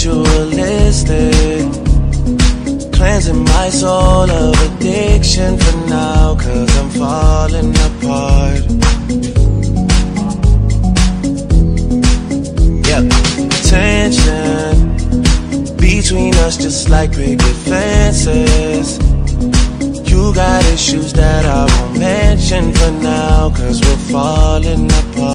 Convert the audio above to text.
ritualistic, cleansing my soul of addiction for now, 'cause I'm falling apart. Yep, tension between us just like picket fences. You got issues that I won't mention for now, 'cause we're falling apart.